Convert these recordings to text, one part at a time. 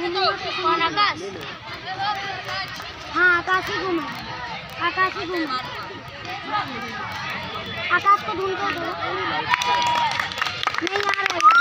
कौन आकाश? हाँ आकाश ही घूमा, आकाश ही घूमा, आकाश को ढूंढ कर दो। नहीं आ रहा है।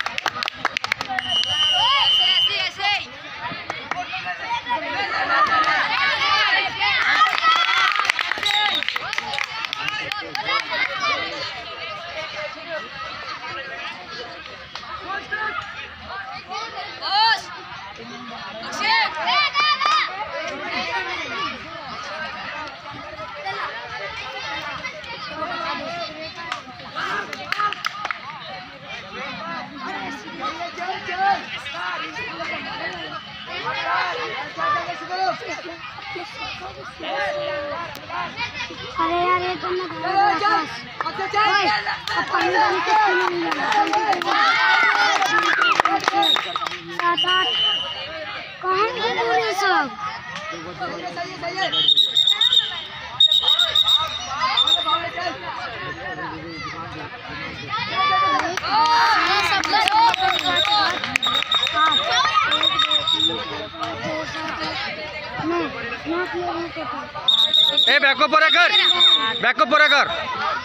अरे यार ये तो कहाँ गए सब? ए बैक को पूरा कर, बैक को पूरा कर।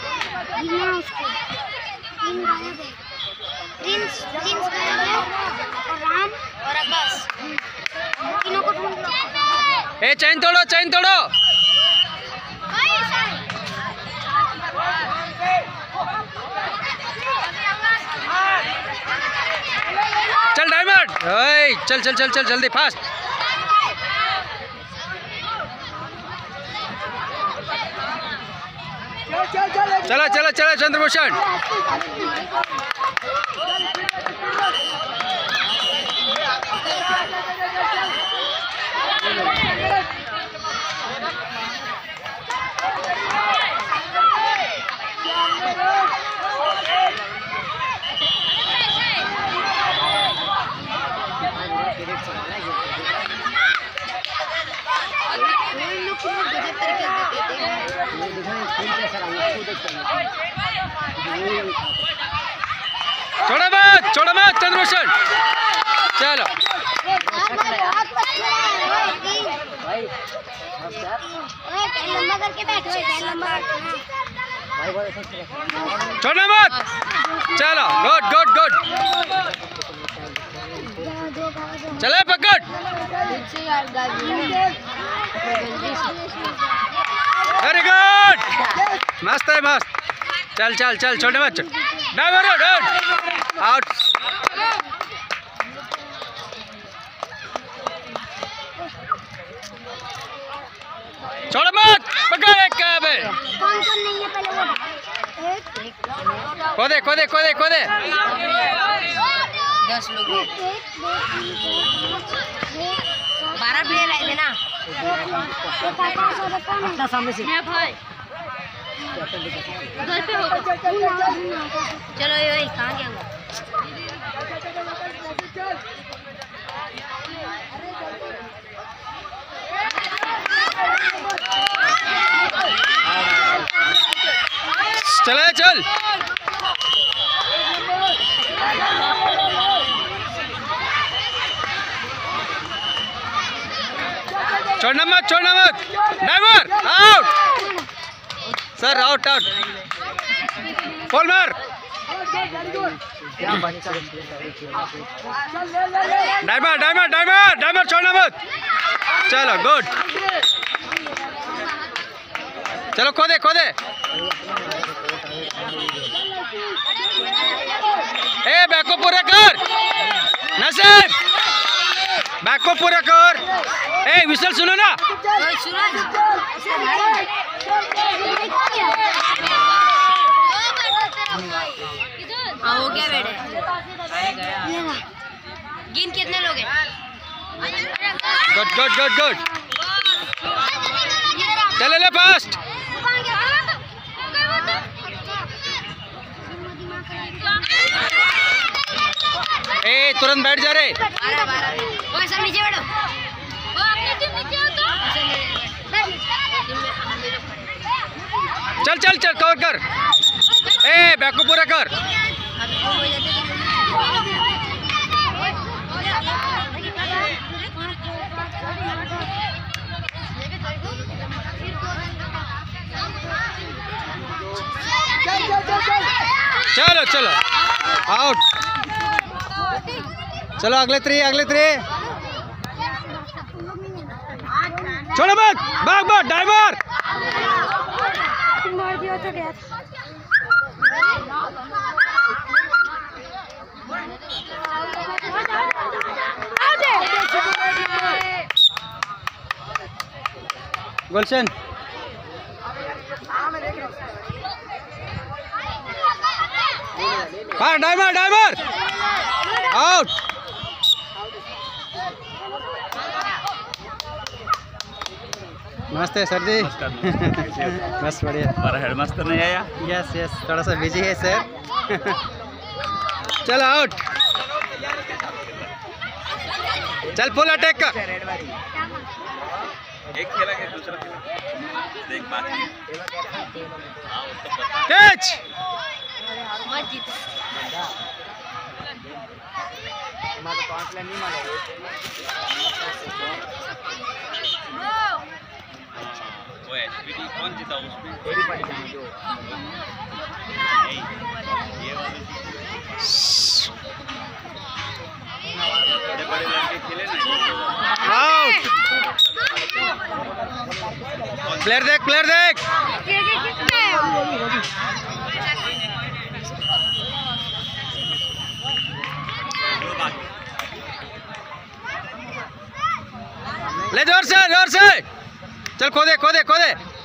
प्रिंस गायब है और राम और आकाश, तीनों को ढूंढ लो। ए चैन तोड़ो, चैन तोड़ो। चल डायमंड, चल चल चल चल जल्दी फास्ट। चला चला चला चंद्रभूषण। छोड़ो मत चंद्रभूषण। चलो छोड़ना मत। चलो गुड गुड गुड। चले पकड़। वेरी गुड, मस्त है मस्त। चल चल चल छोड़ने मत। Driver out. छोड़ मत, पकड़ एक पे। कौन कौन नहीं है पहले वो खोदे खोदे खोदे खोदे। 10 लोग 12 प्लेयर आए थे ना अपना सामने से। मैं भाई घर पे हो। चलो ये कहाँ गया वो? चले चल। छोड़ना मत, छोड़ना मत। Driver out. Sir out out. Ball मार। डाइवर डाइवर डाइवर डाइवर छोड़ना मत। चलो गुड। चलो खोदे खोदे। ए बैक को पूरा कर नसीब, बैक को पूरा कर। ए विसल सुनो ना। हो गया बेटे। गिन कितने लोग हैं? Good good good good. चले ले फास्ट। ए तुरंत बैठ जा रे। 12 सब नीचे बैठो। अपनी टीम नीचे हो तो चल चल चल कवर कर। ए बैक को पूरा कर। चलो चलो आउट। चलो अगले थ्री छोड़ो मत, भाग भाग ड्राइवर। मार दिया तो गया। गुलशन हाँ ड्राइवर आउट। नमस्ते सर जी। बस बढ़िया। हमारा हेडमास्टर नहीं आया। यस थोड़ा सा बिजी है सर। चल आउट। चल फुल अटैक का। एक खेला के दूसरा खेला देख बाकी कैच। वो एसपीडी कौन जीता उसमें ये वाले बड़े लड़के खेले ना। आउट। प्लेयर देख ले जोर से चल खोदे